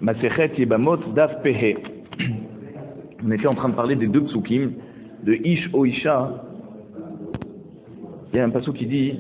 Masechet Yebamot Daf Pehe. On était en train de parler des deux psukim de Ish o Isha. Il y a un pasuk qui dit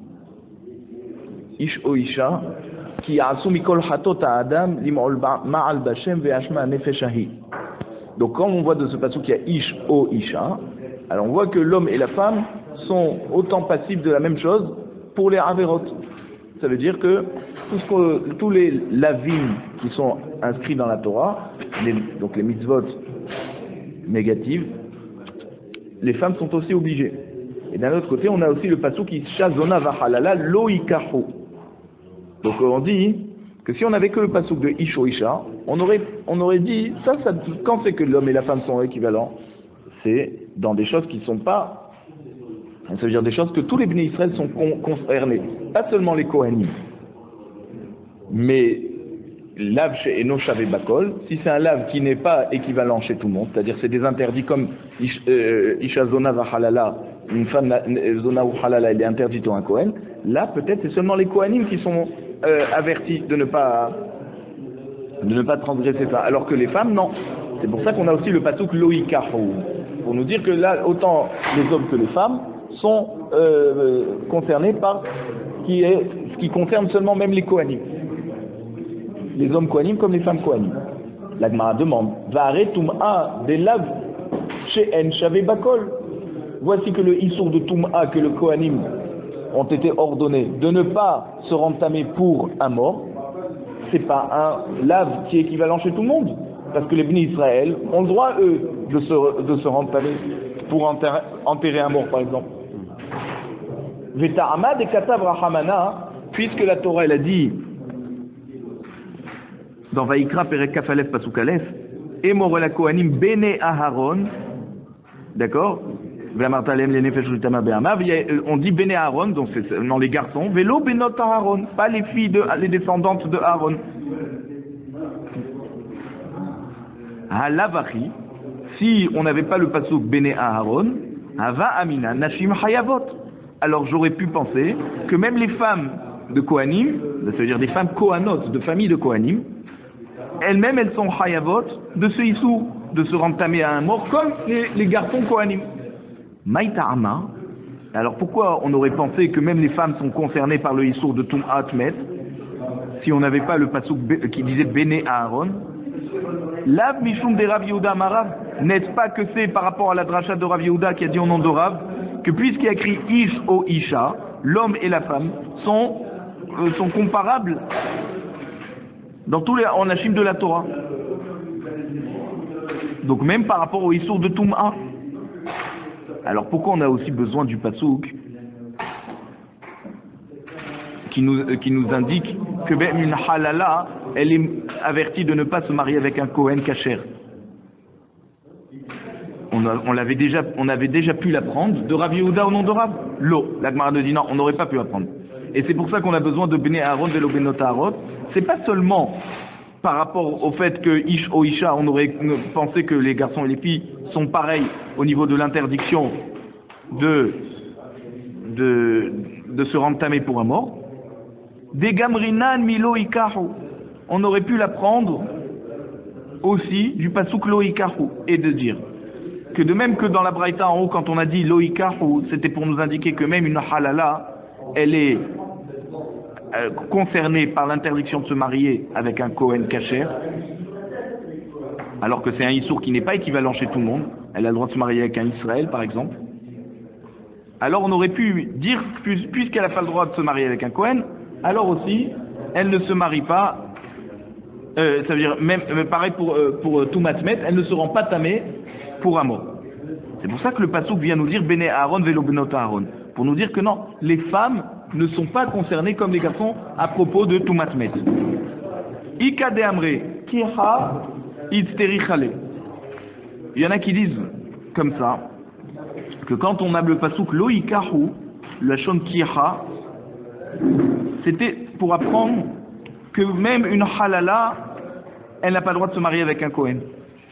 Ish o Isha qui asu mikol hatot Adam lim'ol ma'al bashem ve'ashma nefeshahi. Donc quand on voit de ce pasuk qu'il y a Ish o Isha, alors on voit que l'homme et la femme sont autant passifs de la même chose pour les averot. Ça veut dire que tous les lavim qui sont inscrits dans la Torah, donc les mitzvot négatives, les femmes sont aussi obligées. Et d'un autre côté, on a aussi le pasuk qui shazona vahalala lo ikahu. Donc on dit que si on avait que le pasuk de Ish o Isha, on aurait dit ça quand c'est que l'homme et la femme sont équivalents, c'est dans des choses qui ne sont pas, ça veut dire des choses que tous les Bnei Israël sont concernés, pas seulement les Kohanim. Mais lave chez Eno Shavé Bakol, si c'est un lave qui n'est pas équivalent chez tout le monde, c'est-à-dire c'est des interdits comme Isha Zona va Halala, une femme Zona ou Halala, elle est interdite à un Kohen, là peut-être c'est seulement les Kohanim qui sont avertis de ne pas transgresser ça, alors que les femmes non. C'est pour ça qu'on a aussi le pasuk Loïkahu, pour nous dire que là autant les hommes que les femmes sont concernés par ce qui concerne seulement même les Kohanim. Les hommes Kohanim comme les femmes Kohanim. La Gemara demande Va'are Tum'a des laves chez En Shavé Bakol. Voici que le Issour de Tum'a que le Kohanim ont été ordonnés de ne pas se rentamer pour un mort, c'est pas un lave qui est équivalent chez tout le monde. Parce que les Bnei Israël ont le droit, eux, de se rentamer pour enterrer un mort, par exemple. Veta'amad et Katav Rahamana, puisque la Torah elle a dit dans Vaïkra Perek Kaf Aleph Pasuk Aleph, Emor la Kohanim Bene Aharon, d'accord? On dit Bene Aharon, donc c'est seulement les garçons, Velo Benot Aharon, pas les filles, les descendantes de Aaron. Halavachi, si on n'avait pas le pasuk Bene Aharon, Hava Amina Nashim Hayavot. Alors j'aurais pu penser que même les femmes de Kohanim, ça veut dire des femmes Kohanot, de famille de Kohanim, elles-mêmes elles sont Hayavot de ce issou, de se rentamer à un mort comme les garçons Kohanim. Maïta'ama, alors pourquoi on aurait pensé que même les femmes sont concernées par le issou de Tum'at Met, si on n'avait pas le pasuk qui disait Bene Aaron? Lav Mishum de Rav Yehuda Marav, n'est-ce pas que c'est par rapport à la dracha de Rav Yehuda qui a dit au nom de Rav, que puisqu'il y a écrit Ish o Isha, l'homme et la femme sont comparables dans tous les onachim de la Torah. Donc même par rapport au Issour de Tum'a. Alors pourquoi on a aussi besoin du pasuk qui nous indique que même une halala, elle est avertie de ne pas se marier avec un Kohen kasher? On avait déjà pu l'apprendre de Rav Yehuda au nom de Rav. L'eau. La Gemara nous dit non, on n'aurait pas pu apprendre. Et c'est pour ça qu'on a besoin de Bnei Aaron, Velo Benot Aaron. C'est pas seulement par rapport au fait que Ish o Isha, on aurait pensé que les garçons et les filles sont pareils au niveau de l'interdiction de se rentamer pour un mort. Des Gamrinan Milo Ikahu. On aurait pu l'apprendre aussi du pasuk Lo Ikahu et de dire que de même que dans la Braïta en haut, quand on a dit Lo Ikahu, c'était pour nous indiquer que même une halala, elle est concernée par l'interdiction de se marier avec un Kohen kasher, alors que c'est un Issour qui n'est pas équivalent chez tout le monde. Elle a le droit de se marier avec un Israël, par exemple. Alors on aurait pu dire, puisqu'elle n'a pas le droit de se marier avec un Kohen, alors aussi, elle ne se marie pas, ça veut dire, même pareil pour Toumatmet, elle ne se rend pas tamée pour un mort. C'est pour ça que le pasuk vient nous dire Bene Aaron velo benot Aaron, pour nous dire que non, les femmes ne sont pas concernées comme les garçons à propos de Toumatmet. Ika de Amre, Kiha, Itzteri Chale. Il y en a qui disent comme ça, que quand on a le pasuk Lo Ikahu, la shon Kiha, c'était pour apprendre que même une halala, elle n'a pas le droit de se marier avec un Kohen.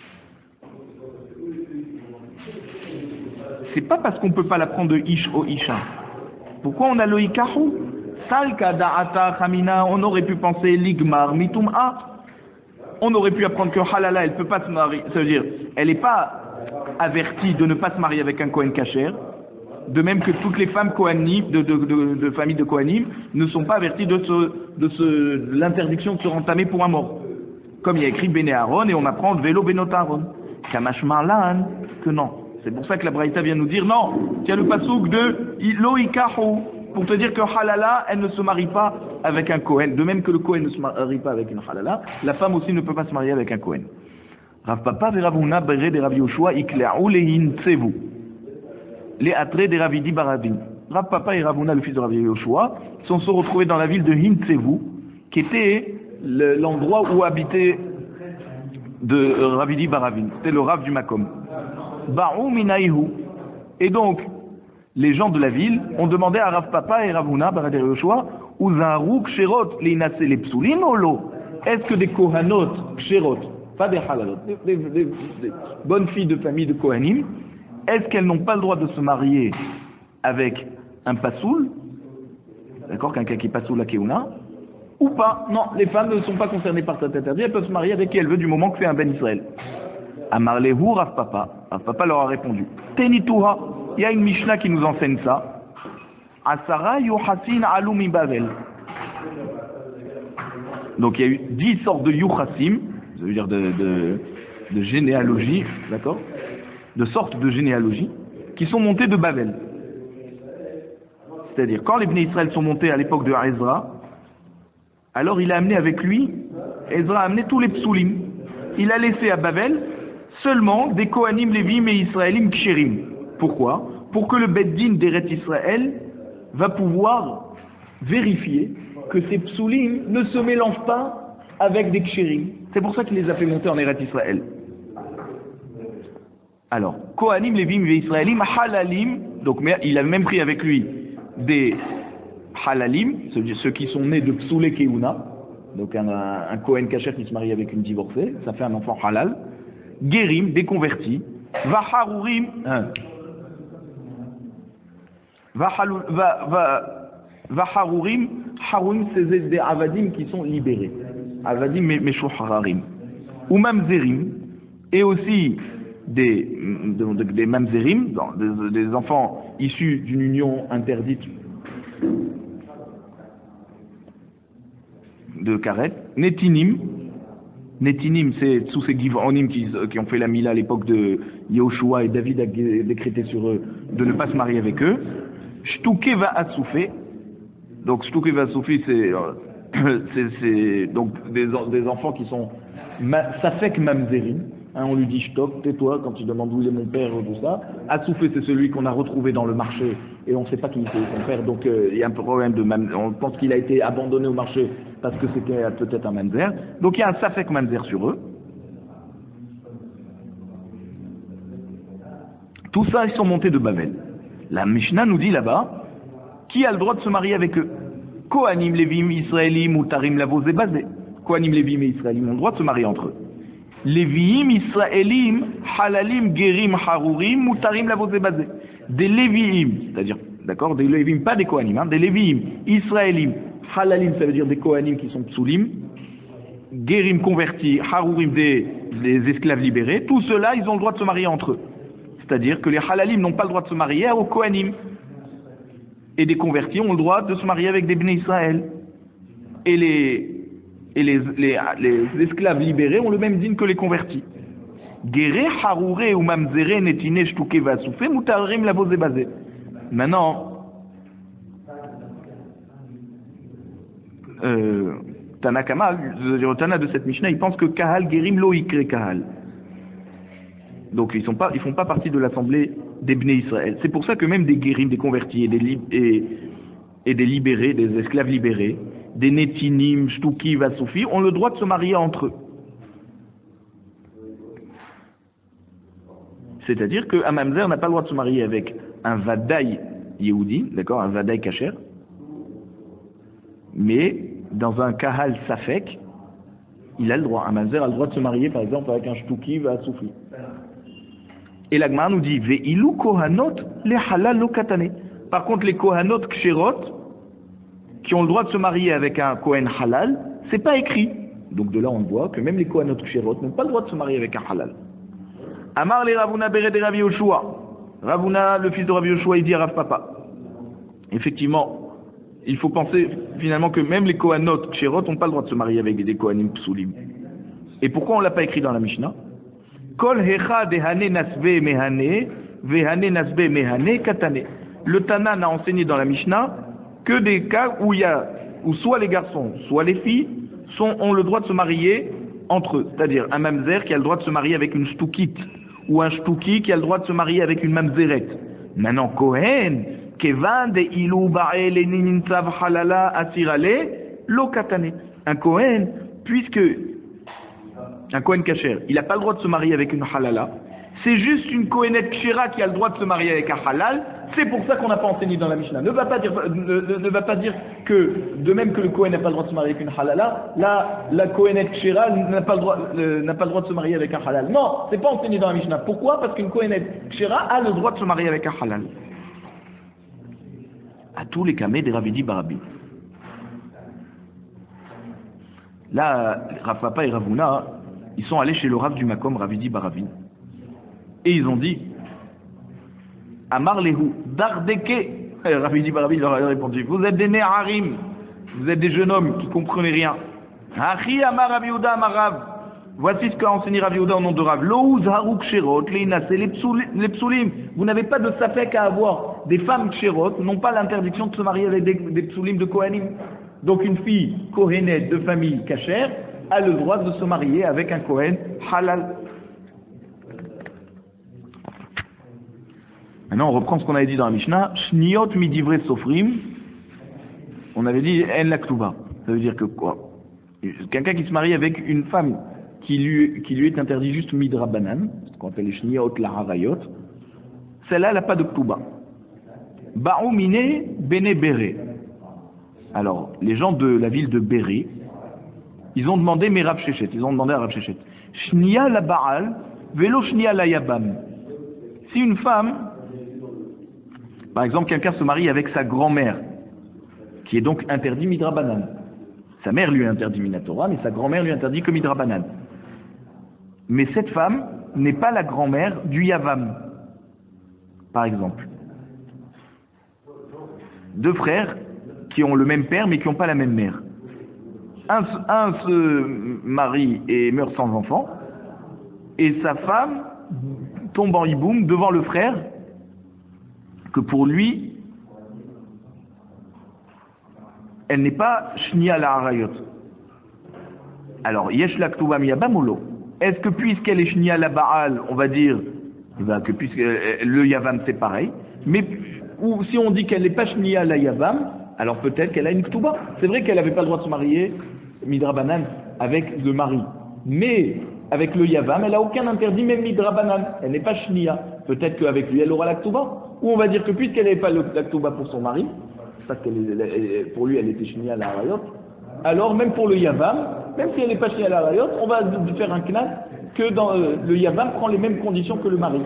C'est pas parce qu'on peut pas l'apprendre de Ish o Isha. Pourquoi on a le Ikahu? Salka da'ata chamina, on aurait pu penser ligmar mitum'a. on aurait pu apprendre que halala, elle peut pas se marier, ça veut dire, elle n'est pas avertie de ne pas se marier avec un Kohen Kasher, de même que toutes les femmes Kohanim, de famille de Kohanim, ne sont pas averties de l'interdiction de se rentamer pour un mort. Comme il y a écrit Béné Aaron, et on apprend Vélo Benot Aaron. Kamash Marlan, que non. C'est pour ça que la Braïta vient nous dire, non, il y a le pasouk de Lo Ikahu, pour te dire que halala, elle ne se marie pas avec un Kohen. De même que le Kohen ne se marie pas avec une halala, la femme aussi ne peut pas se marier avec un Kohen. Rav Papa ve Rav Huna bere de Rav Yoshua ikle'u lehin tsevu. Les attraits des Ravidi Baravim. Rav Papa et Rav Huna, le fils de Rav Yoshua, se sont retrouvés dans la ville de Hintsevu, qui était l'endroit où habitait de Ravidi Baravim. C'était le Rav du Makom. Ba'u minaihu. Et donc, les gens de la ville ont demandé à Rav Papa et Rav Huna, Rav Yoshua, Uzaru kshirot leinase les psulim ou lo? Est-ce que des kohanot kshirot, pas des halalot, des bonnes filles de famille de Kohanim, est-ce qu'elles n'ont pas le droit de se marier avec un pasoul, d'accord, quelqu'un qui est pasoul à Keuna, ou pas? Non, les femmes ne sont pas concernées par cet interdit, elles peuvent se marier avec qui elles veulent du moment que c'est un Ben Israël. Amar lehu Rav Papa. Rav Papa leur a répondu, Tenituha, il y a une Mishnah qui nous enseigne ça. Asara yuhasin alum Bavel. Donc il y a eu 10 sortes de yuhasim, ça veut dire de généalogie, d'accord, de sortes de généalogie, qui sont montées de Babel. C'est-à-dire, quand les Bnei Israël sont montés à l'époque de Ezra, alors il a amené avec lui, Ezra a amené tous les psulim. Il a laissé à Babel seulement des Kohanim, Lévim et Israélim Kshérim. Pourquoi? Pour que le Beddin d'Eret Israël va pouvoir vérifier que ces psulim ne se mélangent pas avec des Kshérim. C'est pour ça qu'il les a fait monter en Eret Israël. Alors, Kohanim, Lévim et Israélim, Halalim, donc il a même pris avec lui des Halalim, ceux qui sont nés de Psoulé Keuna, donc un Kohen Kasher qui se marie avec une divorcée, ça fait un enfant halal, Gerim, des convertis, Vaharurim, Vaharurim, Harurim, c'est des Avadim qui sont libérés, Avadim Meshuhararim, ou Mamzerim, et aussi des mamzerim, des enfants issus d'une union interdite de karet, netinim, c'est tous ces givonim qui ont fait la mila à l'époque de Yehoshua, et David a décrété sur eux de ne pas se marier avec eux. Shtuke va assoufé, donc shtuke va assoufé, c'est donc des enfants qui sont safek mamzerim. On lui dit shtok, tais-toi quand tu demandes où il est mon père ou tout ça. Assoufé, c'est celui qu'on a retrouvé dans le marché et on ne sait pas qui c'est son père, donc il y a un problème on pense qu'il a été abandonné au marché parce que c'était peut-être un mamzer. Donc il y a un safek mamzer sur eux. Tout ça, ils sont montés de Babel. La Mishnah nous dit là-bas, qui a le droit de se marier avec eux? Kohanim, Lévim, Israélim ou Tarim Lavo Zébazé. Kohanim, Lévim et Israélim ont le droit de se marier entre eux. Léviim, Israélim, Halalim, Gerim, Harurim, Mutarim, Lavozébazé. Des Léviim, c'est-à-dire, d'accord, des Léviim, pas des Kohanim, hein, des Léviim, Israélim, Halalim, ça veut dire des Kohanim qui sont Psulim, Gerim convertis, Harurim, des esclaves libérés, tout cela, ils ont le droit de se marier entre eux. C'est-à-dire que les Halalim n'ont pas le droit de se marier aux Kohanim. Et des convertis ont le droit de se marier avec des Bnei Israël. Et les esclaves libérés ont le même dîne que les convertis. Géré, harouré ou mamzéré, netine, shtuké, vasoufé, moutarim, la vosé basé. Maintenant, Tana Kamal, le Tana de cette Mishnah, il pense que Kahal, Gerim, lo ikre Kahal. Donc ils font pas partie de l'assemblée des Bnei Israël. C'est pour ça que même des Gerim, des convertis et des libérés, des esclaves libérés, des Netinim, Shtuki, Vasoufi, ont le droit de se marier entre eux. C'est-à-dire qu'un mamzer n'a pas le droit de se marier avec un Vadaï Yehudi, d'accord, un Vadaï Kacher, mais dans un Kahal Safek, il a le droit. Un mamzer a le droit de se marier, par exemple, avec un Shtuki, Vasoufi. Et l'Agmara nous dit, Ve'ilu Kohanot, les halal lo katane. Par contre, les Kohanot Ksherot, qui ont le droit de se marier avec un Kohen halal, c'est pas écrit. Donc de là on voit que même les Kohanot Kshirot n'ont pas le droit de se marier avec un halal. Amar les Ravuna Beret et Rav Yoshua. Ravuna, le fils de Rav Yoshua, il dit à Rav Papa. Effectivement, il faut penser finalement que même les Kohanot Kshirot n'ont pas le droit de se marier avec des Kohanim Psulim. Et pourquoi on ne l'a pas écrit dans la Mishnah? Kol hecha dehane nasbe mehane, vehane nasbe mehane katane. Le Tana n'a enseigné dans la Mishnah que des cas où soit les garçons, soit les filles ont le droit de se marier entre eux. C'est-à-dire un mamzer qui a le droit de se marier avec une shtoukite, ou un shtouki qui a le droit de se marier avec une mamzeret. Maintenant, Kohen, kevan de ilu ba'el eninintzav halala asirale, lo katane. Un Kohen, puisque un Kohen kasher, il n'a pas le droit de se marier avec une halala, c'est juste une Kohenet kshira qui a le droit de se marier avec un halal. C'est pour ça qu'on n'a pas enseigné dans la Mishnah. Ne va pas dire que, de même que le Kohen n'a pas le droit de se marier avec une halala, la Kohenet kshira n'a pas le droit de se marier avec un halal. Non, c'est pas enseigné dans la Mishnah. Pourquoi? Parce qu'une Kohenet kshira a le droit de se marier avec un halal. À tous les kamés des Ravidi Barabi. Là, Rav Papa et Ravuna, ils sont allés chez le Rav du Makom, Ravidi Barabi. Et ils ont dit, Amar lehu, dardeke. Ravidi Barabi leur a répondu, vous êtes des ne'arim, vous êtes des jeunes hommes qui ne comprenez rien. Achi amar Rav Yehuda amar Rav. Voici ce qu'a enseigné Rav Yehuda au nom de Rav. Lo uzharu kshirot leinase les psulim. Vous n'avez pas de safek à avoir. Des femmes kshirot n'ont pas l'interdiction de se marier avec des psulim de Kohanim. Donc une fille kohenet de famille kasher a le droit de se marier avec un Kohen halal. Maintenant, on reprend ce qu'on avait dit dans la Mishnah. Shniot midivre sofrim. On avait dit en laktuba. Ça veut dire que quoi? Quelqu'un qui se marie avec une femme qui lui est interdit juste midrabanan, ce qu'on appelle les shniot la harayot, celle-là, elle n'a pas de ktuba. Ba'u mine bene bere. Alors, les gens de la ville de Béré, ils ont demandé mais Rav Shechet, ils ont demandé à Rav Shechet. Shnia la Baal, velo shnia la Yabam. Si une femme, par exemple, quelqu'un se marie avec sa grand-mère, qui est donc interdit midrabanan. Sa mère lui interdit minatora, mais sa grand-mère lui interdit que midrabanan. Mais cette femme n'est pas la grand-mère du Yavam, par exemple. Deux frères qui ont le même père mais qui n'ont pas la même mère. Un se marie et meurt sans enfant, et sa femme tombe en hiboum devant le frère, que pour lui, elle n'est pas shnia la harayot. Alors, yesh la ktuba miyabam ou lo? Est-ce que puisqu'elle est shnia la baal, on va dire que puisque le yavam c'est pareil, mais ou si on dit qu'elle n'est pas shnia la yavam, alors peut-être qu'elle a une ktuba. C'est vrai qu'elle n'avait pas le droit de se marier midrabanan avec le mari, mais avec le yavam, elle n'a aucun interdit, même midrabanan. Elle n'est pas shnia. Peut-être qu'avec lui, elle aura la ktuba. Ou on va dire que puisqu'elle n'avait pas la ktuba pour son mari, parce que pour lui, elle était shnia la harayot, alors même pour le yavam, même si elle n'est pas shnia la harayot, on va faire un knas que dans le yavam prend les mêmes conditions que le mari.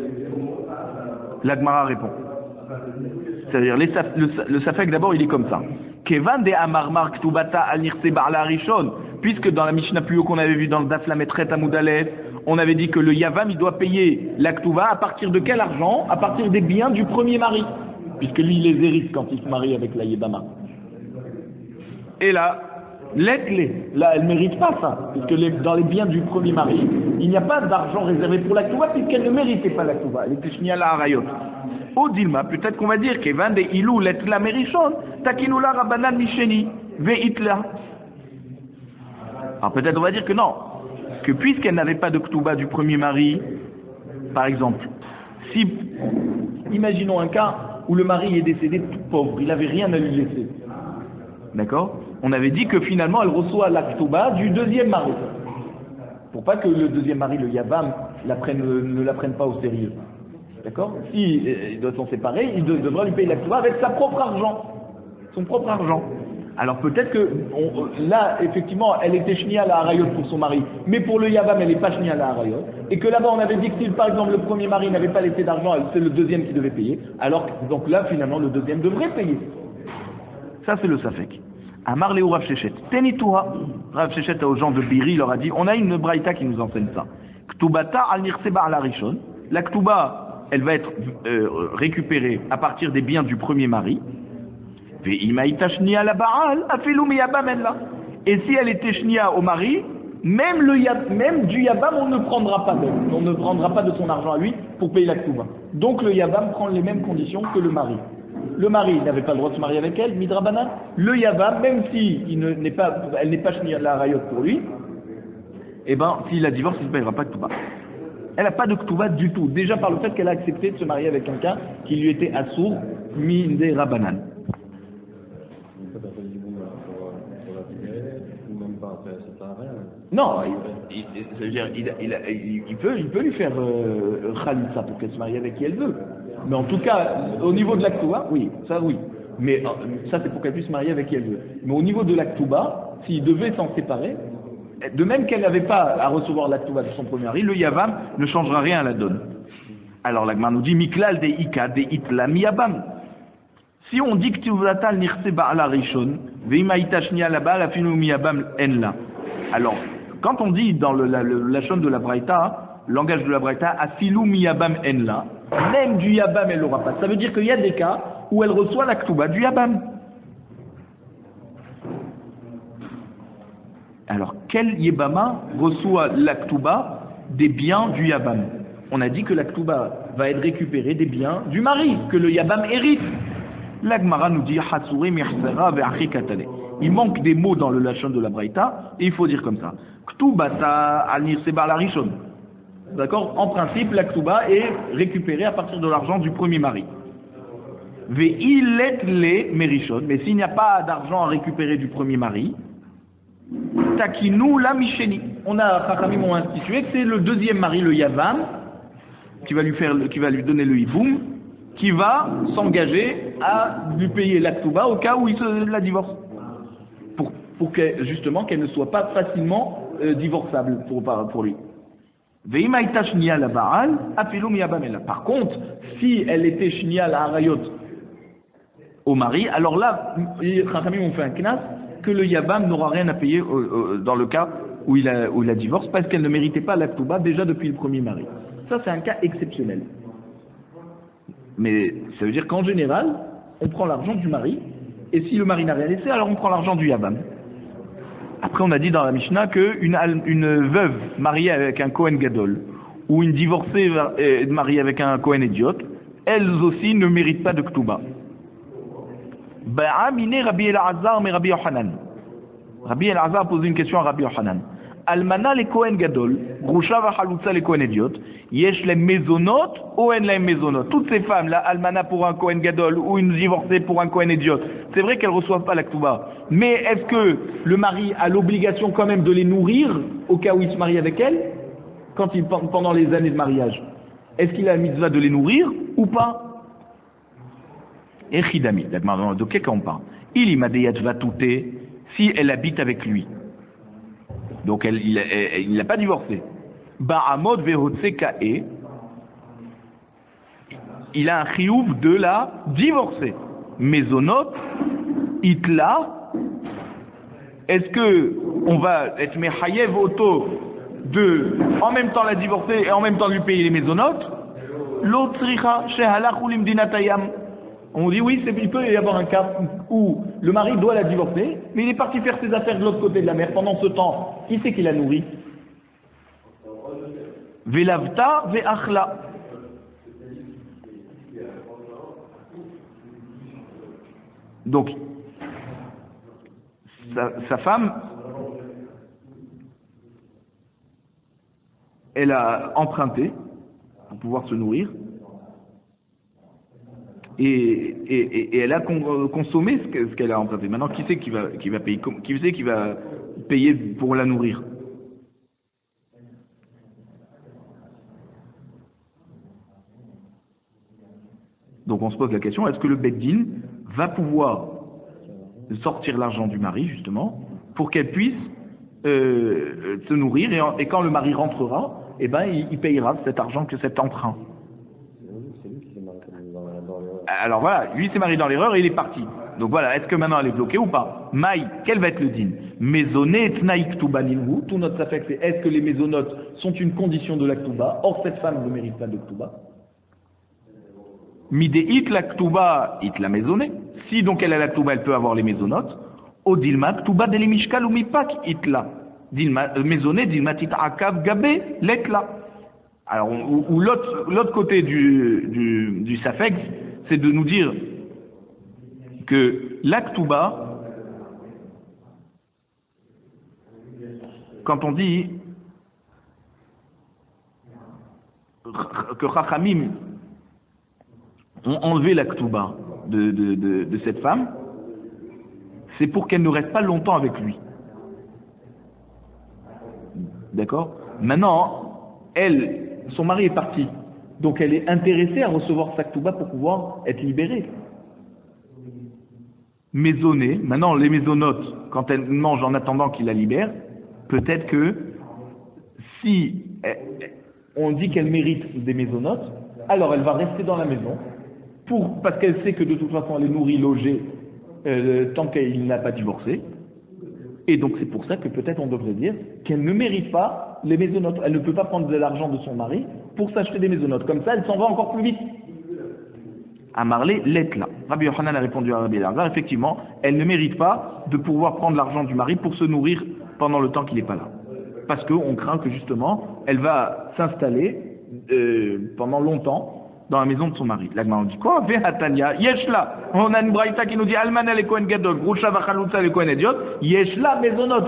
L'Agmara répond. C'est-à-dire, le safek d'abord, il est comme ça. Kevan de amarmar ktubata al nirse ba'la rishon. Puisque dans la Mishnah plus haut qu'on avait vu dans le Daf la Metret Amoudalet, on avait dit que le Yavam, il doit payer la ktuba à partir de quel argent? À partir des biens du premier mari. Puisque lui, il les hérite quand il se marie avec la Yébama. Et là, là, elle ne mérite pas ça. Puisque dans les biens du premier mari, il n'y a pas d'argent réservé pour la ktuba, puisqu'elle ne méritait pas la ktuba. Elle était shnia la harayot. Au Dilma, peut-être qu'on va dire que Vande Ilou let la merichon, takinula rabanan misheni, veitla. Alors peut-être on va dire que non, que puisqu'elle n'avait pas de ktuba du premier mari, par exemple, si, imaginons un cas où le mari est décédé tout pauvre, il n'avait rien à lui laisser, d'accord? On avait dit que finalement elle reçoit la ktuba du deuxième mari, pour pas que le deuxième mari, le Yavam, ne la prenne pas au sérieux. D'accord? Si il doit s'en séparer, il devra lui payer la ktuba avec sa propre argent. Son propre argent. Alors peut-être que là, effectivement, elle était shnia la harayot pour son mari, mais pour le Yavam, elle n'est pas shnia la harayot. Et que là-bas, on avait dit que si, par exemple, le premier mari n'avait pas laissé d'argent, c'est le deuxième qui devait payer. Alors, donc là, finalement, le deuxième devrait payer. Ça, c'est le safek. Amar Léo Rav Shechet. Tenituha. Rav Shechet aux gens de Biri leur a dit, on a une braïta qui nous enseigne ça. Ktubata al nirseba ala rishon. La ktuba, elle va être récupérée à partir des biens du premier mari. Et si elle était shnia au mari, même du yabam, on ne prendra pas d'elle. On ne prendra pas de son argent à lui pour payer la ktuba. Donc le yabam prend les mêmes conditions que le mari. Le mari n'avait pas le droit de se marier avec elle, midrabanan. Le yabam, même si elle n'est pas shnia la rayot pour lui, eh ben, s'il la divorce, il ne payera pas de ktuba. Elle n'a pas de ktuba du tout. Déjà par le fait qu'elle a accepté de se marier avec quelqu'un qui lui était assourd, minde rabanan. Non, il peut lui faire khalitsa pour qu'elle se marie avec qui elle veut. Mais en tout cas, au niveau de l'aktuba, oui, ça oui. Mais ça c'est pour qu'elle puisse se marier avec qui elle veut. Mais au niveau de l'aktuba, s'il devait s'en séparer, de même qu'elle n'avait pas à recevoir l'aktuba de son premier mari, le yavam ne changera rien à la donne. Alors la Gemara nous dit miklal de ika de itla miyabam. Si on dit que tu vatal nirseba ala rishon, veima itashnia là-bas la finu miyabam enla. Alors quand on dit dans la chaîne de la Braïta, le langage de la Braïta, Afilu miyabam enla, même du yabam elle l'aura pas. Ça veut dire qu'il y a des cas où elle reçoit la ktuba du yabam. Alors quel yebama reçoit la ktuba des biens du yabam? On a dit que la ktuba va être récupérée des biens du mari, que le yabam hérite. La Gemara nous dit Hatsuri mirsera ve'achikatale. Il manque des mots dans le lachon de la Braïta et il faut dire comme ça. Ktubata al nirseba la rishon. D'accord? En principe, la ktuba est récupérée à partir de l'argent du premier mari. Ve'ilet le merishon. Mais s'il n'y a pas d'argent à récupérer du premier mari, takinu la misheni. On a Chachamim ont institué que c'est le deuxième mari, le yavam, qui va lui donner le hiboum, qui va s'engager à lui payer la ktuba au cas où il se la divorce. Pour que, justement, qu'elle ne soit pas facilement divorçable pour lui. Par contre, si elle était shnia la harayot au mari, alors là, les Chachamim ont fait un knas que le yabam n'aura rien à payer dans le cas où il a divorce parce qu'elle ne méritait pas la ktuba déjà depuis le premier mari. Ça, c'est un cas exceptionnel. Mais ça veut dire qu'en général, on prend l'argent du mari, et si le mari n'a rien laissé, alors on prend l'argent du yabam. Après, on a dit dans la Mishnah qu'une veuve mariée avec un Kohen Gadol, ou une divorcée mariée avec un Kohen Idiot, elles aussi ne méritent pas de Ktuba. Ba'amine Rabbi Elazar mais Rabbi Yohanan. Rabbi Elazar pose une question à Rabbi Yohanan. Almana les Kohen Gadol, Grusha va Halutza les Kohen Idiot, Yesh les Mezonot, ou en les Mezonot. Toutes ces femmes, là, Almana pour un Kohen Gadol, ou une divorcée pour un Kohen Idiot, c'est vrai qu'elles ne reçoivent pas la Ktuba. Mais est-ce que le mari a l'obligation quand même de les nourrir au cas où il se marie avec elles, pendant les années de mariage? Est-ce qu'il a la mitzvah de les nourrir ou pas? Echidami, de quel cas on parle? Il m'a dit touté si elle habite avec lui. Donc il n'a pas divorcé. Ba'amod vehotse ka'e, il a un chiyuv de la divorcer. Mezonot, itla, est-ce que on va être mechayev auto de en même temps la divorcer et en même temps lui payer les mézonotes? L'autricha shehalach ulim dinatayam. On dit oui, il peut y avoir un cas où le mari doit la divorcer, mais il est parti faire ses affaires de l'autre côté de la mer. Pendant ce temps, qui c'est qui la nourrit? Velavta ve'achla. Donc, sa femme, elle a emprunté pour pouvoir se nourrir. Et elle a consommé ce qu'elle a emprunté. Maintenant, qui c'est qui va payer? Qui c'est qui va payer pour la nourrir? Donc on se pose la question, est-ce que le Beddin va pouvoir sortir l'argent du mari, justement, pour qu'elle puisse se nourrir, et quand le mari rentrera, eh ben, il payera cet argent, cet emprunt. Alors voilà, lui s'est marié dans l'erreur et il est parti. Donc voilà, est-ce que maintenant elle est bloquée ou pas? Maï, quel va être le din? Mézoné tnaï ktuba ninhu. Tout notre safek, c'est est-ce que les mésonotes sont une condition de la ktuba? Or, cette femme ne mérite pas de ktuba. Midéit la ktuba, it la maisonnée. Si donc elle a la ktuba, elle peut avoir les mésonotes. O dilma ktuba de mishkal ou mipak it la. Maisonnée, dilma tit akav gabé letla. Alors, ou l'autre côté du safek, c'est de nous dire que la ktuba, quand on dit que Chachamim ont enlevé la ktuba de cette femme, c'est pour qu'elle ne reste pas longtemps avec lui. D'accord? Maintenant, son mari est parti, donc elle est intéressée à recevoir sa ktuba pour pouvoir être libérée. Maisonnée, maintenant les mésonotes, quand elle mange en attendant qu'il la libère, peut-être que si on dit qu'elle mérite des mésonotes, alors elle va rester dans la maison, parce qu'elle sait que de toute façon elle est nourrie, logée, tant qu'il n'a pas divorcé. Et donc c'est pour ça que peut-être on devrait dire qu'elle ne mérite pas les mésonotes. Elle ne peut pas prendre de l'argent de son mari pour s'acheter des mésonotes. Comme ça, elle s'en va encore plus vite. Amarlé, l'être là. Rabbi Yochanan a répondu à Rabbi Elazar, effectivement, elle ne mérite pas de pouvoir prendre l'argent du mari pour se nourrir pendant le temps qu'il n'est pas là. Parce qu'on craint que justement, elle va s'installer pendant longtemps dans la maison de son mari. L'Agma on dit quoi? Vehatania, yeshla. On a une braïta qui nous dit Almana le Kohen Gadol, Grusha vachalutza le Kohen Ediot. Yeshla mezonot.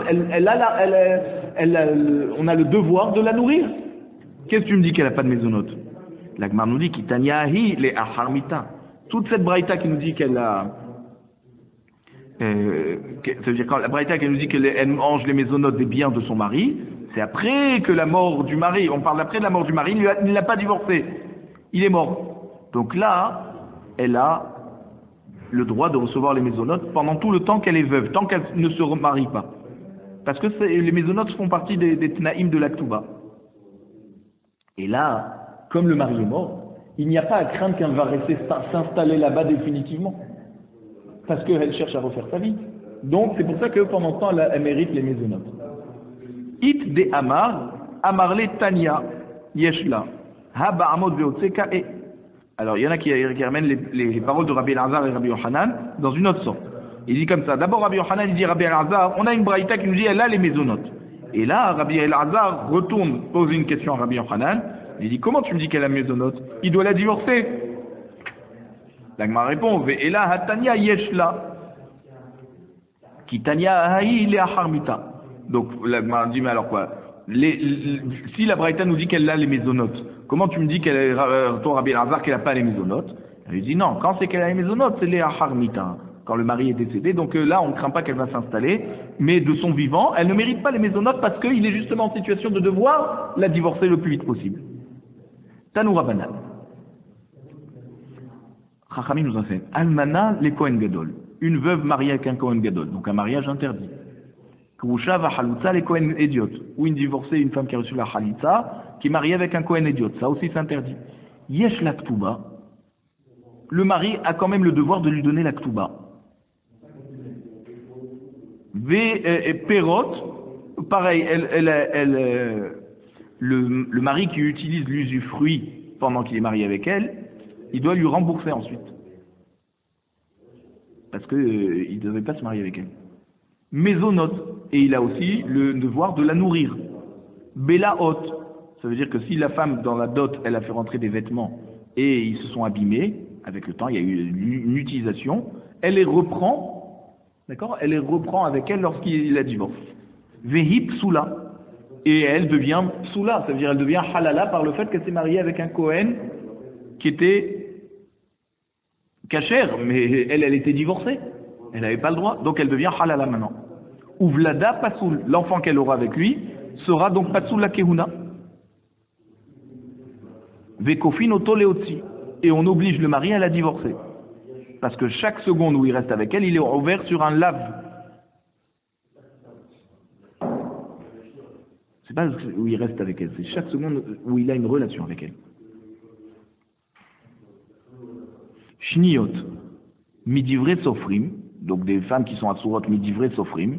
On a le devoir de la nourrir. Qu'est-ce que tu me dis qu'elle n'a pas de mezonot? L'Agma nous dit Kitania hi le acharmita. Toute cette braïta qui nous dit qu'elle a. Ça veut dire quand la braïta qui nous dit qu'elle mange les mésonotes des biens de son mari, c'est après que la mort du mari. On parle après de la mort du mari. Il ne l'a pas divorcé. Il est mort. Donc là, elle a le droit de recevoir les mésonotes pendant tout le temps qu'elle est veuve, tant qu'elle ne se remarie pas. Parce que les mésonotes font partie des tnaïm de la ktuba. Et là, comme le mari est mort, il n'y a pas à craindre qu'elle va rester s'installer là-bas définitivement. Parce qu'elle cherche à refaire sa vie. Donc c'est pour ça que pendant ce temps, elle mérite les mésonotes. It de Amar, Amarle Tanya, Yeshla. Alors, il y en a qui ramènent les paroles de Rabbi Elazar et Rabbi Yochanan dans une autre sorte. Il dit comme ça. D'abord, Rabbi Yochanan, il dit Rabbi Elazar, on a une braïta qui nous dit elle a les mésonotes. Et là, Rabbi Elazar retourne, pose une question à Rabbi Yochanan. Il dit comment tu me dis qu'elle a les mésonotes? Il doit la divorcer. L'Agma répond Ve'ela hatanya yeshla. Ki tanya ha'i le acharmita. Donc, l'Agma dit mais alors quoi? Si la braïta nous dit qu'elle a les mésonotes, comment tu me dis qu'elle toi Rabbi Elazar qu'elle n'a pas les mésonotes? Elle lui dit non, quand c'est qu'elle a les mésonotes, c'est les acharmita, quand le mari est décédé, donc là on ne craint pas qu'elle va s'installer, mais de son vivant, elle ne mérite pas les mésonotes parce qu'il est justement en situation de devoir la divorcer le plus vite possible. Tanou Rabbanan. Chachamim nous enseigne Almana les Kohen Gadol, une veuve mariée avec un Kohen Gadol, donc un mariage interdit. Grusha vachalutza les Kohen Ediot, ou une divorcée, une femme qui a reçu la Halitza, qui est mariée avec un Kohen Ediot, ça aussi c'est interdit. Yesh la Ktuba, le mari a quand même le devoir de lui donner la Ktuba. Perot, pareil, le mari qui utilise l'usufruit pendant qu'il est marié avec elle, il doit lui rembourser ensuite. Parce qu'il ne devait pas se marier avec elle. Mésonote, et il a aussi le devoir de la nourrir. Bélaot, ça veut dire que si la femme dans la dot, elle a fait rentrer des vêtements et ils se sont abîmés, avec le temps il y a eu une utilisation, elle les reprend, d'accord? Elle les reprend avec elle lorsqu'il la divorce. Vehip soula, et elle devient soula, ça veut dire elle devient halala par le fait qu'elle s'est mariée avec un Kohen qui était cachère, mais elle était divorcée. Elle n'avait pas le droit, donc elle devient halala maintenant. Uvlada pasoul, l'enfant qu'elle aura avec lui sera donc pasoul la kehuna. Vekofin otoleotsi, et on oblige le mari à la divorcer. Parce que chaque seconde où il reste avec elle, il est ouvert sur un lave. C'est pas où il reste avec elle, c'est chaque seconde où il a une relation avec elle. Shniot, midivre sofrim, donc des femmes qui sont Asurot Midivre Sofrim,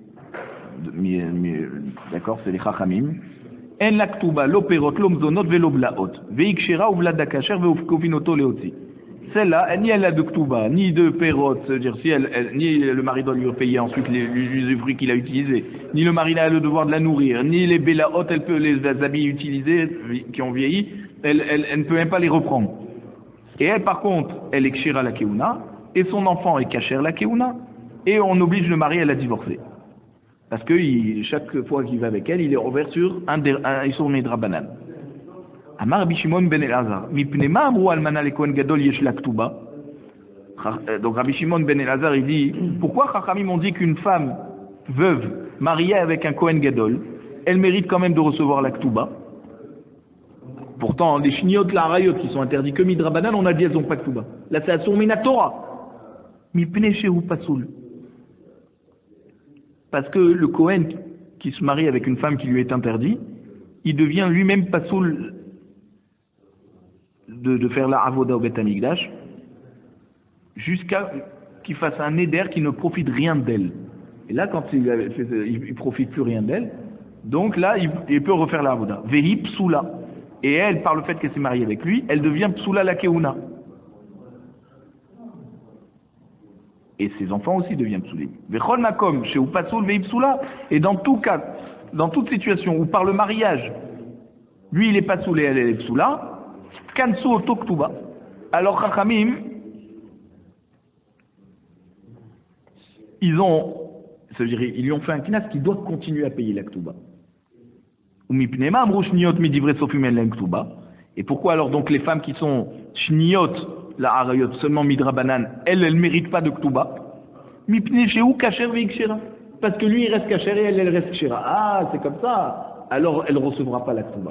d'accord, c'est les Chachamim. En la Ktuba, lo perot, lo mzonot, velo blaot. Veikshera ou vlad dakacher, veofkovinoto leoti. Celle-là, ni elle a de Ktuba, ni de perot, c'est-à-dire si ni le mari doit lui payer ensuite les usufruits qu'il a utilisés, ni le mari n'a le devoir de la nourrir, ni les bélaot, elle peut les habits utilisés qui ont vieilli, elle ne peut même pas les reprendre. Et elle, par contre, elle est kshira la keuna, et son enfant est kacher la keuna, et on oblige le mari à la divorcer. Parce que chaque fois qu'il va avec elle, il est ouvert sur un Issour Midrabanan. Amar Rabbi Shimon ben Elazar, mipne ma amrou almana le kohen gadol yesh la ktuba. Donc Rabbi Shimon ben Elazar, il dit, pourquoi Chachamim ont dit qu'une femme veuve mariée avec un kohen gadol, elle mérite quand même de recevoir la ktuba? Pourtant, les shniot, la harayot qui sont interdits que midrabanan, on a dit elles n'ont pas ktuba. Là, c'est Asur mina Torah. Mipne shehu pasoul. Parce que le Kohen qui se marie avec une femme qui lui est interdite, il devient lui-même pasoul de faire la avoda au Beth Amikdash, jusqu'à qu'il fasse un éder qui ne profite rien d'elle. Et là, quand il profite plus rien d'elle, donc là, il peut refaire la avoda. Vehi psoula. Et elle, par le fait qu'elle s'est mariée avec lui, elle devient psoula la keuna. Et ses enfants aussi deviennent psoulés. Vechol makom, chez Upatsoul, veipsoula. Et dans tout cas, dans toute situation où par le mariage, lui il est patsoul et elle est psoula, kansu otoktuba. Alors Chachamim, ils lui ont fait un knas qui doit continuer à payer la ktuba. Umipnema amrou shniot midivre sofim en ktuba. Et pourquoi alors donc les femmes qui sont shniot, la harayot, seulement midrabanan, elle ne mérite pas de ktuba? Mipne shehu kacher veikshera. Parce que lui il reste kacher et elle reste kshera. Ah, c'est comme ça. Alors elle ne recevra pas la ktuba.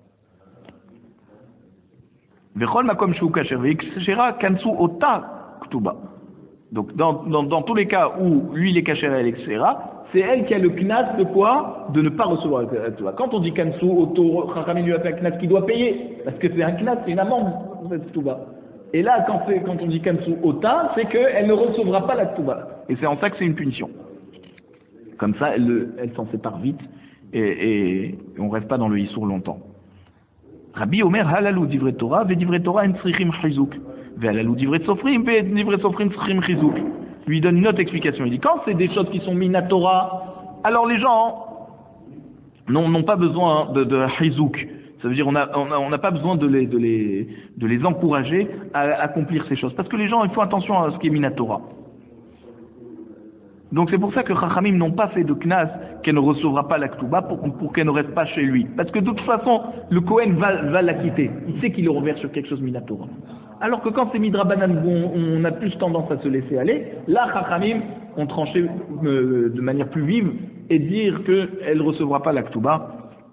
Vechol makom shehu kacher veikshera kansu ota ktuba. Donc dans tous les cas où lui il est kacher et elle est kshera, c'est elle qui a le knas de quoi? De ne pas recevoir la ktuba. Quand on dit kansu oto, Chachamim lui a fait un knas qu'il doit payer. Parce que c'est un knas, c'est une amende cette ktuba. Et là, quand on dit Kamsu Ota, c'est qu'elle ne recevra pas la Ktuba. Et c'est en ça que c'est une punition. Comme ça, elle s'en sépare vite et on ne reste pas dans le Issour longtemps. Rabbi Omer halalou divrei Torah, ve divrei Torah en tzrichim chizuk. Ve halalou divrei sofrim, ve divrei sofrim tzrichim chizuk. Lui donne une autre explication. Il dit, quand c'est des choses qui sont minatora, alors les gens n'ont pas besoin de chizuk. Ça veut dire on n'a pas besoin de les encourager à accomplir ces choses. Parce que les gens, ils font attention à ce qui est minatora. Donc c'est pour ça que Chachamim n'ont pas fait de knas qu'elle ne recevra pas la ktuba pour qu'elle ne reste pas chez lui. Parce que de toute façon, le Kohen va la quitter. Il sait qu'il le revers sur quelque chose minatora. Alors que quand c'est midrabanan, on a plus tendance à se laisser aller, là Chachamim ont tranché de manière plus vive et dire qu'elle ne recevra pas la ktuba.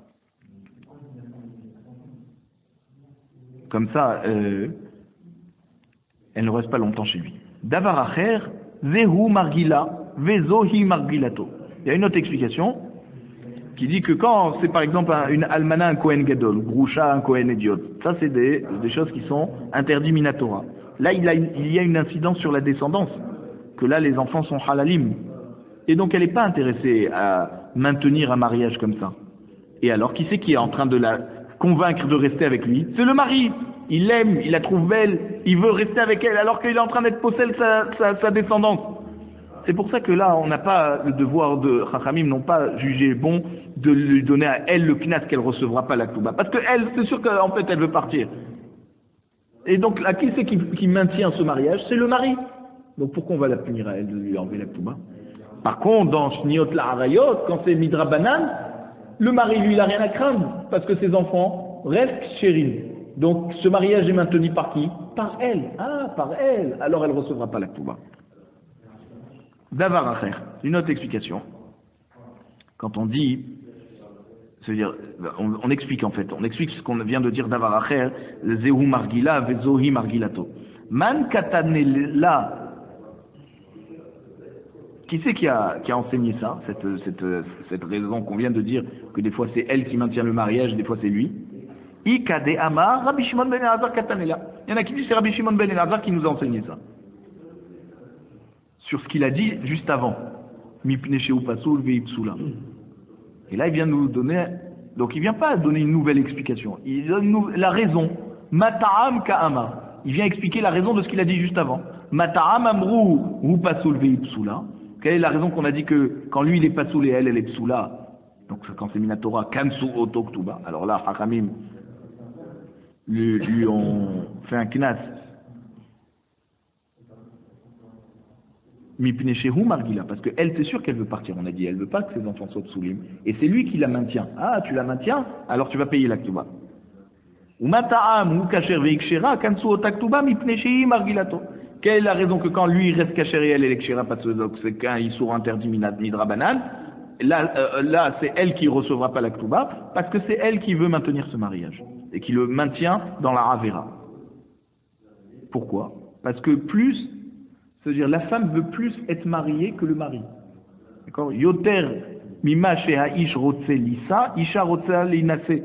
Comme ça, elle ne reste pas longtemps chez lui. Davar acher, zehu margila, vezohi margilato. Il y a une autre explication qui dit que quand c'est par exemple une almana, un kohen gadol, groucha, un kohen idiot, ça c'est des choses qui sont interdites minatora. Là, il y a une incidence sur la descendance, que là les enfants sont halalim. Et donc elle n'est pas intéressée à maintenir un mariage comme ça. Et alors, qui c'est qui est en train de la convaincre de rester avec lui? C'est le mari. Il l'aime, il la trouve belle, il veut rester avec elle alors qu'il est en train d'être possède sa descendance. C'est pour ça que là, on n'a pas le devoir de Chachamim n'ont pas jugé bon de lui donner à elle le knas qu'elle recevra pas la ktuba. Parce que elle, c'est sûr qu'en fait, elle veut partir. Et donc, là, qui c'est qui maintient ce mariage? C'est le mari. Donc pourquoi on va la punir à elle de lui enlever la ktuba? Par contre, dans Shniot la Harayot, quand c'est midrabanan, le mari, lui, il n'a rien à craindre, parce que ses enfants restent chéris. Donc, ce mariage est maintenu par qui? Par elle. Ah, par elle. Alors, elle ne recevra pas la ktuba. Davar acher, une autre explication. Quand on dit, c'est-à-dire, on explique en fait, on explique ce qu'on vient de dire davar acher, zehu margila, vezohi margilato. Man katanela. Qui c'est qui a enseigné ça, cette raison qu'on vient de dire, que des fois c'est elle qui maintient le mariage, des fois c'est lui? Ikade Amar, Rabbi Shimon ben Elazar katanela. Il y en a qui disent c'est Rabbi Shimon ben Elazar qui nous a enseigné ça. sur ce qu'il a dit juste avant. Mipne Sheu Pasoul Veipsula. Et là, il vient nous donner, donc il vient pas donner une nouvelle explication. Il donne la raison. Mata'am Ka'ama. Il vient expliquer la raison de ce qu'il a dit juste avant. Mata'am Amrou Hu Pasoul Veipsula. Quelle est la raison qu'on a dit que quand lui il est Pasoul et elle est Psula? Donc quand c'est Minatora, Kansu Otoktuba. Alors là, Hakamim lui ont fait un knas. Mipneshehu Margila, parce qu'elle, c'est sûr qu'elle veut partir. On a dit, elle veut pas que ses enfants soient Psulim. Et c'est lui qui la maintient. Ah, tu la maintiens, alors tu vas payer l'Aktuba. Ou Mata'am, ou Kacher Veikshera, Kansu Otaktuba, Mipneshehi Margilato. Quelle est la raison que quand lui il reste Kacher et elle est Lekshera, parce que c'est qu'un Issour interdit Midrabanan. Là, c'est elle qui ne recevra pas l'Aktuba, parce que c'est elle qui veut maintenir ce mariage, et qui le maintient dans la Ravera. Pourquoi? Parce que plus, c'est-à-dire la femme veut plus être mariée que le mari. D'accord? Yoter mima sheha ish rotse lisa, isha rotse linase.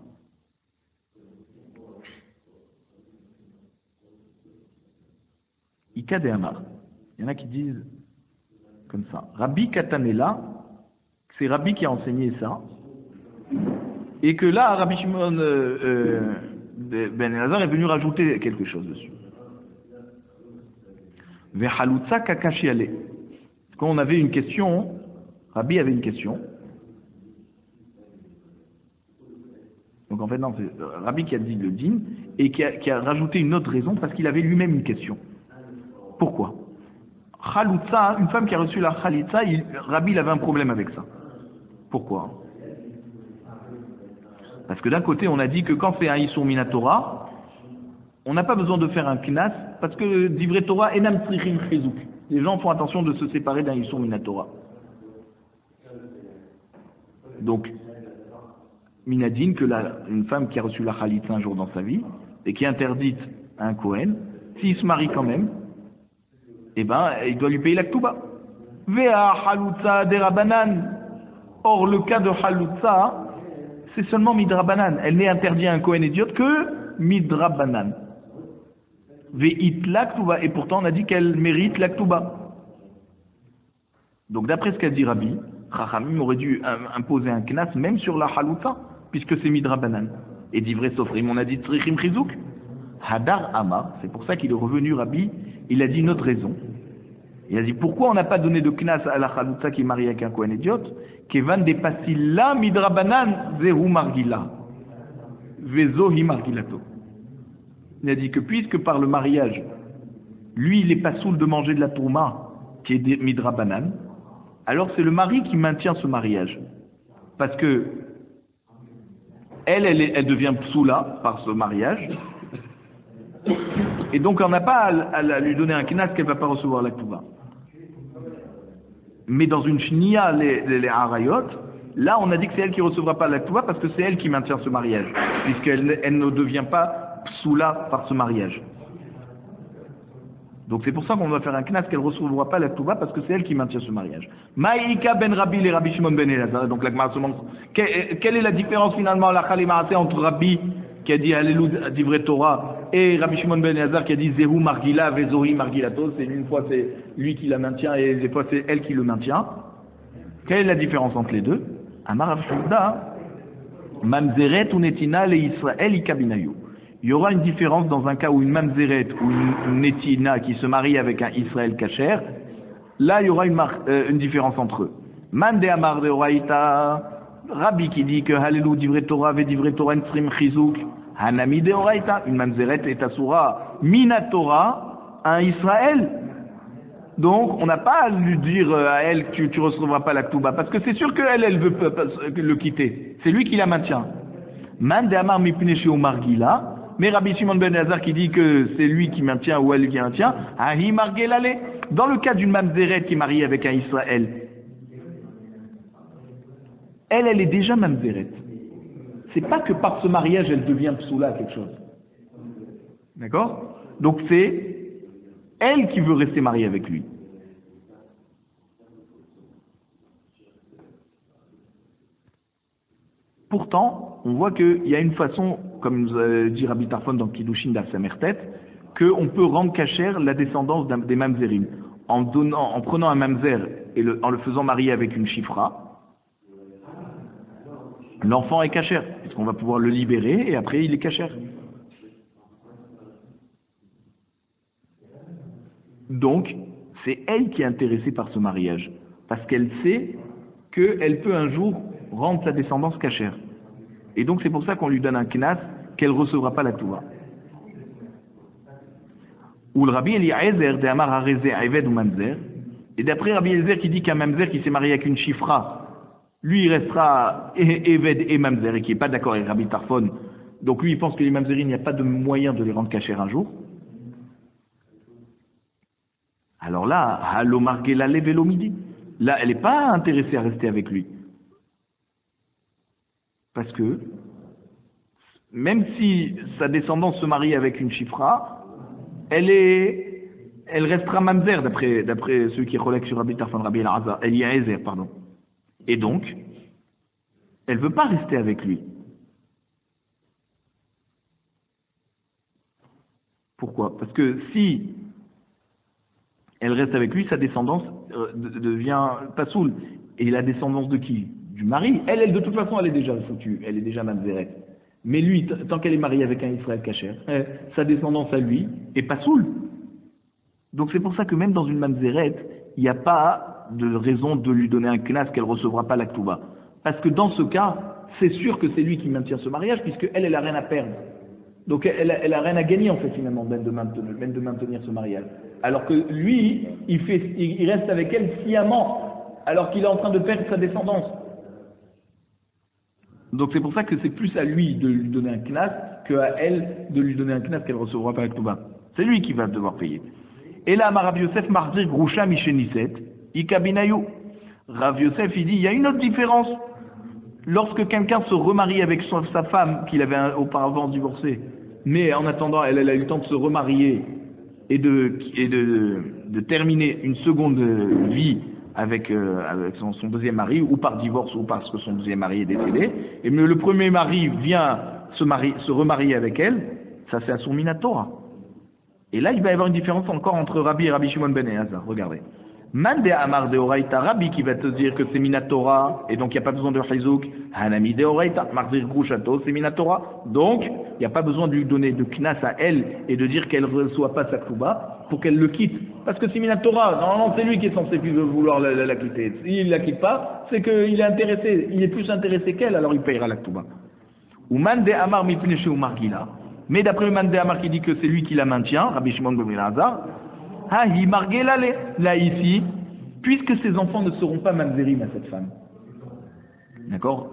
Ika de Amar. Il y en a qui disent comme ça. Rabbi Katanela, c'est Rabbi qui a enseigné ça, et que là, Rabbi Shimon Ben Elazar est venu rajouter quelque chose dessus. Vehalutza kakashiale. Quand on avait une question, Rabbi avait une question. Donc en fait, non, c'est Rabbi qui a dit le din, et qui a rajouté une autre raison, parce qu'il avait lui-même une question. Pourquoi? Khaloutza, une femme qui a reçu la khalitza, Rabbi il avait un problème avec ça. Pourquoi? Parce que d'un côté, on a dit que quand c'est un Issour Minatora, on n'a pas besoin de faire un knas, parce que d'Ivrei Torah, enam tzrichim chizuk. Les gens font attention de se séparer d'un Issour Minatora. Donc, Minadine, que une femme qui a reçu la khalitza un jour dans sa vie, et qui est interdite à un Kohen, s'il se marie quand même, eh ben, il doit lui payer la ktuba. Vea halutza de rabanan. Or, le cas de halutza, c'est seulement midrabanan. Elle n'est interdite à un Kohen idiote que midrabanan. Ve'it la ktuba. Et pourtant, on a dit qu'elle mérite la ktuba. Donc, d'après ce qu'a dit Rabbi, Chachamim aurait dû imposer un knas même sur la halutza, puisque c'est midrabanan. Et d'Ivrei Sofrim, on a dit tzrichim chizuk. Hadar Ama, c'est pour ça qu'il est revenu Rabbi, il a dit une autre raison. Il a dit pourquoi on n'a pas donné de knas à la Chalutza qui est mariée avec un Kohen idiote, Kevan de Pasila midrabanan zehu margila, vezohi margilato. Il a dit que puisque par le mariage, lui il est pas saoul de manger de la tourma qui est midrabanan, alors c'est le mari qui maintient ce mariage. Parce que elle devient psoula par ce mariage. Et donc on n'a pas à lui donner un knas qu'elle ne va pas recevoir la ktuba. Mais dans une shnia, les harayot, là on a dit que c'est elle qui ne recevra pas la ktuba parce que c'est elle qui maintient ce mariage, puisqu'elle ne devient pas psoula par ce mariage. Donc c'est pour ça qu'on va faire un knas qu'elle ne recevra pas la ktuba parce que c'est elle qui maintient ce mariage. Maïka ben Rabbi et Rabbi Shimon ben Elazar. Donc la Gemara se demande quelle est la différence finalement la Khalimaraté entre Rabbi qui a dit Alléluia d'Ivrei Torah et Rabbi Shimon ben Elazar qui a dit Zehu Margila Vezohi Margilato. C'est une fois c'est lui qui la maintient et des fois c'est elle qui le maintient. Quelle est la différence entre les deux? Amar Rav Shouda Mamzeret ou Netina le Israël ikabinayu. Il y aura une différence dans un cas où une Mamzeret ou une Netina qui se marie avec un Israël kacher. Là il y aura une différence entre eux. Man de Amar de Oraïta, Rabbi qui dit que Hallelu d'Ivrei Torah ve d'Ivrei Torah tzrim chizuk, Hanami de Oraïta, une Mamzeret est asura Minatora, un Israël. Donc on n'a pas à lui dire à elle tu recevras pas la ktuba, parce que c'est sûr qu'elle elle veut le quitter. C'est lui qui la maintient. Man de Amar mipnei sheu margila. Mais Rabbi Shimon ben Elazar qui dit que c'est lui qui maintient ou elle qui maintient, Ahi margelale. Dans le cas d'une Mamzeret qui est mariée avec un Israël, elle est déjà Mamzeret. C'est pas que par ce mariage elle devient psoula quelque chose. D'accord? Donc c'est elle qui veut rester mariée avec lui. Pourtant, on voit qu'il y a une façon, comme nous dit Rabbi Tarfon dans Kiddushin d'Afsamertet, qu'on peut rendre cachère la descendance des Mamzerim, en prenant un mamzer et en le faisant marier avec une chifra, l'enfant est cachère, puisqu'on va pouvoir le libérer et après il est cachère. Donc, c'est elle qui est intéressée par ce mariage, parce qu'elle sait qu'elle peut un jour rendre sa descendance cachère. Et donc c'est pour ça qu'on lui donne un knas qu'elle ne recevra pas la touba. Ou le Rabbi Eliezer de Amar Hareze Eved ou Mamzer. Et d'après Rabbi Eliezer qui dit qu'un Mamzer qui s'est marié avec une chifra, lui il restera Eved et Mamzer, et qui n'est pas d'accord avec Rabbi Tarfon. Donc lui il pense que les Mamzerim, il n'y a pas de moyen de les rendre cachères un jour. Alors là, Halo Margela Levelo Midi. Là, elle n'est pas intéressée à rester avec lui. Parce que, même si sa descendance se marie avec une chifra, elle restera mamzer d'après ceux qui relèguent sur Rabbi Tarfon, Rabbi Eliezer, pardon. Et donc, elle ne veut pas rester avec lui. Pourquoi? Parce que si elle reste avec lui, sa descendance devient pasoul. Et la descendance de qui? Du mari. Elle, de toute façon, elle est déjà foutue. Elle est déjà mamzeret. Mais lui, tant qu'elle est mariée avec un Israël kasher, sa descendance à lui est pasoul. Donc c'est pour ça que même dans une mamzeret, il n'y a pas de raison de lui donner un knas qu'elle ne recevra pas la ktouba. Parce que dans ce cas, c'est sûr que c'est lui qui maintient ce mariage, puisque elle n'a rien à perdre. Donc elle a rien à gagner en fait finalement, même de maintenir ce mariage. Alors que lui, il reste avec elle sciemment, alors qu'il est en train de perdre sa descendance. Donc c'est pour ça que c'est plus à lui de lui donner un knas qu'à elle de lui donner un knas qu'elle ne recevra pas la ktouba. C'est lui qui va devoir payer. Et là, Rav Yosef Mardir Grusha Misheniset, Ikabinayu. Rav Yosef, il dit, il y a une autre différence. Lorsque quelqu'un se remarie avec sa femme qu'il avait auparavant divorcée, mais en attendant, elle a eu le temps de se remarier et de terminer une seconde vie avec son deuxième mari, ou par divorce, ou parce que son deuxième mari est décédé, et mais le premier mari vient se remarier avec elle, ça c'est Asur Minatora. Et là, il va y avoir une différence encore entre Rabbi et Rabbi Shimon ben Elazar. Regardez. Man de Amar de Oraita, Rabbi qui va te dire que c'est Minatora, et donc il n'y a pas besoin de Chizouk. Hanami de Oraita, Mardir Grushato, c'est Minatora. Donc, il n'y a pas besoin de lui donner de Knas à elle et de dire qu'elle ne reçoit pas sa Kouba pour qu'elle le quitte. Parce que c'est Minatora, normalement c'est lui qui est censé vouloir la quitter. S'il ne la quitte pas, c'est qu'il est intéressé, il est plus intéressé qu'elle, alors il payera la Kouba. Ou Man de Amar Mipneche ou Margila. Mais d'après le Man de Amar qui dit que c'est lui qui la maintient, Rabbi Shimon ben Elazar, là ici, puisque ses enfants ne seront pas mamzerim à cette femme. D'accord?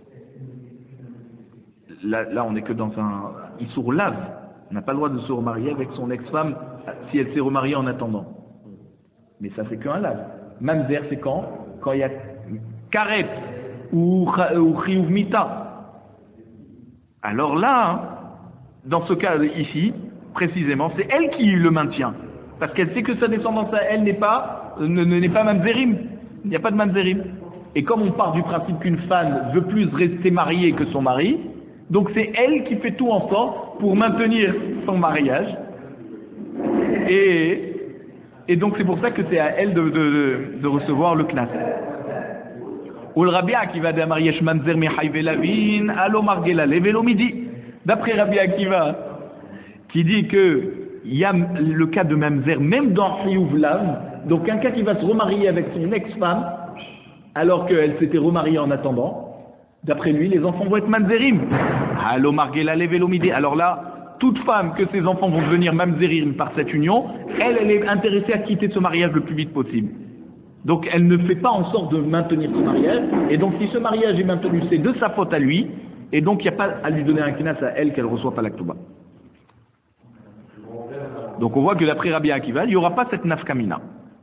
Là, on n'est que dans un Issour lave. On n'a pas le droit de se remarier avec son ex-femme si elle s'est remariée en attendant. Mais ça, c'est qu'un lave. Mamzer, c'est quand il y a karet ou chiyuv mita. Alors là, dans ce cas ici, précisément, c'est elle qui le maintient. Parce qu'elle sait que sa descendance à elle n'est pas mamzerim. Il n'y a pas de mamzerim. Et comme on part du principe qu'une femme veut plus rester mariée que son mari, donc c'est elle qui fait tout en sorte pour maintenir son mariage. Et donc c'est pour ça que c'est à elle de recevoir le knas. Ou le Rabbi Akiva de Amariyesh mamzer mihai velavin alo margela levelo midi. D'après Rabbi Akiva, qui dit que il y a le cas de mamzer, même dans Chiyuv Lav, donc un cas qui va se remarier avec son ex-femme, alors qu'elle s'était remariée en attendant, d'après lui, les enfants vont être mamzerim. Allo margela levelomide. Alors là, toute femme que ses enfants vont devenir mamzerim par cette union, elle est intéressée à quitter ce mariage le plus vite possible. Donc elle ne fait pas en sorte de maintenir ce mariage, et donc si ce mariage est maintenu, c'est de sa faute à lui, et donc il n'y a pas à lui donner un knas à elle qu'elle ne reçoit pas la ktouba. Donc on voit que d'après Rabbi Akiva, il n'y aura pas cette nafkamina.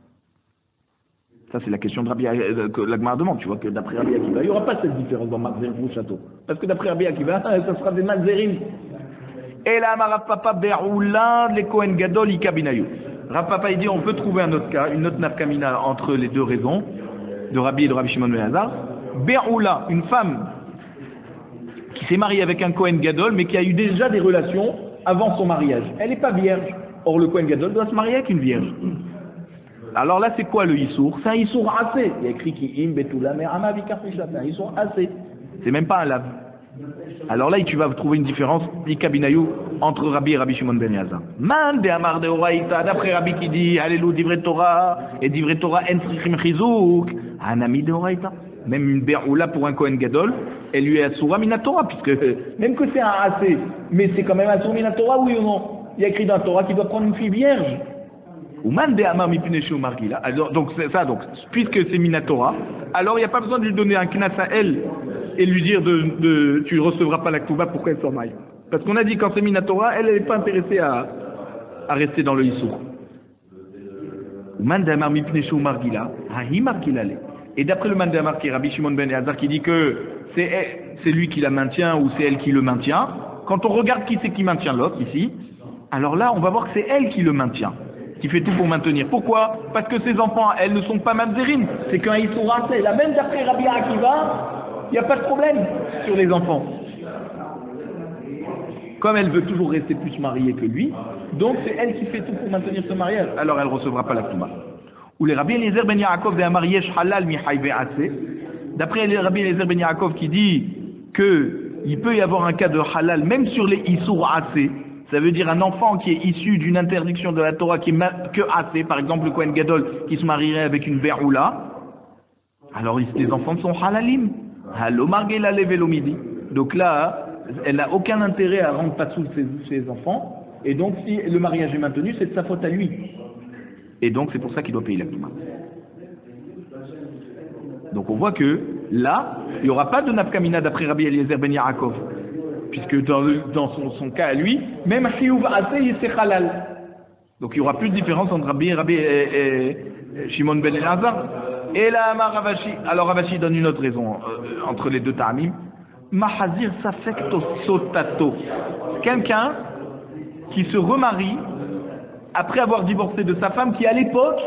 Ça c'est la question de Rabbi que la Gemara demande. Tu vois que d'après Rabbi Akiva, il n'y aura pas cette différence dans Mamzer ou Château. Parce que d'après Rabbi Akiva, ça sera des Mamzerim. Et là, Rav Papa Be'oula, les Kohen Gadol, Ikabinayu. Rav Papa il dit on peut trouver un autre cas, une autre nafkamina entre les deux raisons, de Rabbi et de Rabbi Shimon ben Elazar. Be'oula, une femme qui s'est mariée avec un Kohen Gadol, mais qui a eu déjà des relations avant son mariage. Elle n'est pas vierge. Or, le Kohen Gadol doit se marier avec une vierge. Alors là, c'est quoi le Issour? C'est un Issour assez. Il y a écrit qui im betula merama vikarfisha. C'est un Issour assez. C'est même pas un lave. Alors là, tu vas trouver une différence, Ikabinayou, entre Rabbi et Rabbi Shimon ben Elazar. Man de Amar de Oraïta, d'après Rabbi qui dit, Alléluia, Divrei Torah, et Divrei Torah, En Tzrichim Chizouk, un ami de Oraïta. Même une Be'oula pour un Kohen Gadol, elle lui est Asura Minatora, puisque même que c'est un assez, mais c'est quand même Asura Minatora, oui ou non? Il y a écrit dans la Torah qu'il doit prendre une fille vierge. Ou Man de Amar Mipineshu Margila. Alors, donc, c'est ça, donc, puisque c'est Minatora, alors il n'y a pas besoin de lui donner un knas à elle et lui dire tu ne recevras pas la Ktuba, pourquoi elle s'en maille. Parce qu'on a dit quand c'est Minatora, elle n'est pas intéressée à rester dans le Issour. Et d'après le Mandamar qui est Rabbi Shimon ben Elazar qui dit que c'est lui qui la maintient ou c'est elle qui le maintient, quand on regarde qui c'est qui maintient l'autre ici, alors là on va voir que c'est elle qui le maintient, qui fait tout pour maintenir. Pourquoi? Parce que ses enfants, elles ne sont pas mamzerim, c'est qu'un Issour assez. La même d'après Rabbi Akiva, il n'y a pas de problème sur les enfants. Comme elle veut toujours rester plus mariée que lui, donc c'est elle qui fait tout pour maintenir ce mariage. Alors elle ne recevra pas la Ktuba. Ou les Rabbi Eliezer ben Yaakov de Amariyesh halal mihai ve'aseh. D'après les Rabbi Eliezer ben Yaakov qui dit qu'il peut y avoir un cas de halal même sur les Issour assez. Ça veut dire un enfant qui est issu d'une interdiction de la Torah qui est que assez, par exemple le Kohen Gadol qui se marierait avec une Be'oula. Alors les enfants sont halalim. Donc là, elle n'a aucun intérêt à rendre pas sous ses enfants, et donc si le mariage est maintenu, c'est de sa faute à lui. Et donc c'est pour ça qu'il doit payer la Ktuba. Donc on voit que là, il n'y aura pas de nafkamina d'après Rabbi Eliezer ben Yaakov, puisque dans son cas à lui, même Chiyuv Aseh c'est halal. Donc il n'y aura plus de différence entre Rabbi et Shimon ben Elazar. Et là, Ravashi, alors Ravashi donne une autre raison entre les deux ta'amim. Mahazir safekto sotato. Quelqu'un qui se remarie après avoir divorcé de sa femme qui à l'époque,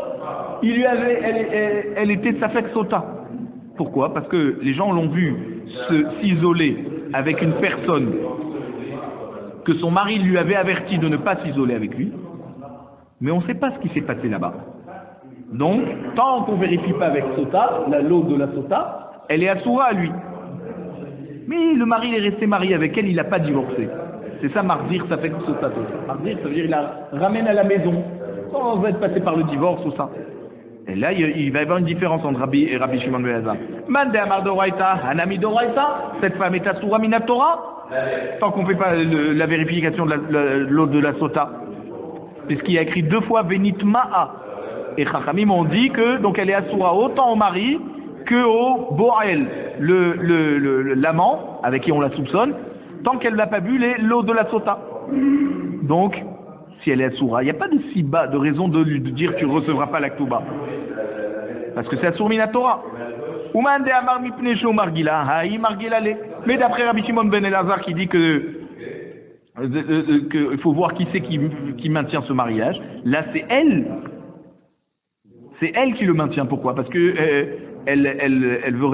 elle était safek sota. Pourquoi? Parce que les gens l'ont vu s'isoler avec une personne que son mari lui avait averti de ne pas s'isoler avec lui, mais on ne sait pas ce qui s'est passé là-bas. Donc, tant qu'on ne vérifie pas avec Sota, l'eau de la Sota, elle est assoura à lui. Mais le mari est resté marié avec elle, il n'a pas divorcé. C'est ça, Marzir, ça fait Sota. Marzir, ça veut dire qu'il la ramène à la maison, sans être passé par le divorce ou ça. Et là, il va y avoir une différence entre Rabbi et Rabbi Shimon ben Elazar. Mande Amar Doraita, Hanami Doraita, cette femme est assoura minatora, tant qu'on ne fait pas la vérification de l'eau de la Sota. Puisqu'il y a écrit 2 fois Venit Ma'a. Et Chachamim ont dit que donc elle est assoura autant au mari que au Boel, l'amant avec qui on la soupçonne, tant qu'elle n'a pas bu l'eau de la Sota. Donc, si elle est assoura, il n'y a pas de siba, de raison de lui dire tu ne recevras pas la Ktuba. Parce que c'est assour minatora. Uman de Amar mipnesho margila, haï margila le. Mais d'après Rabbi Shimon ben Elazar qui dit que il faut voir qui c'est qui maintient ce mariage, là c'est elle. C'est elle qui le maintient. Pourquoi? Parce que elle veut